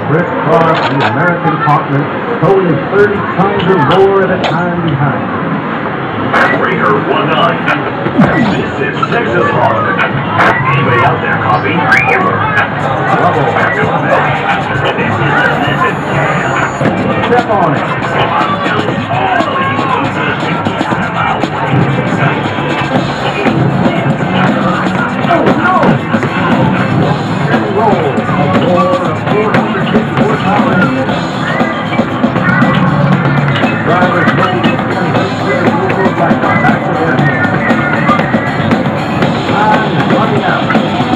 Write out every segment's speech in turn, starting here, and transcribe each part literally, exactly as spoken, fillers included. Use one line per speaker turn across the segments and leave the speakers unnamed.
Chris Clark, the American partner, towing thirty tons or more at a time behind him.
Breaker one nine. This is Texas Hawk. Anybody out there, copy? Over.
Trouble.
This is a lizard jam.
Step on it.
I'm telling all you losers to get out of my way.
Oh, no! And roll. More than four hundred fifty horsepower engine. Driver's ready to turn this clear move back on back to their hands. I'm running out.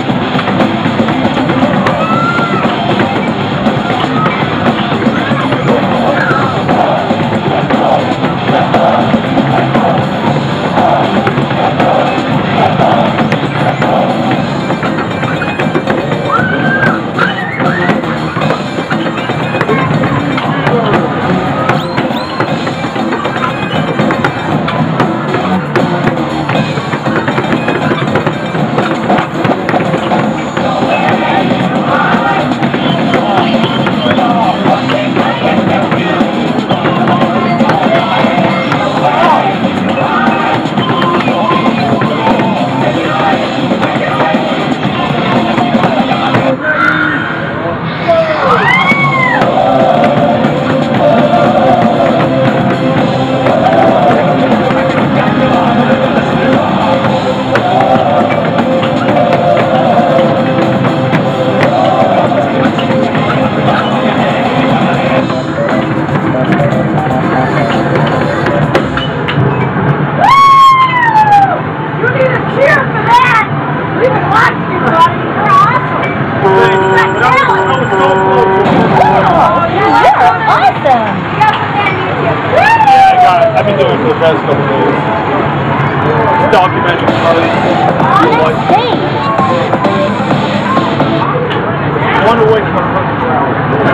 I've been doing it for the past couple days. Documenting Charlie. One away from my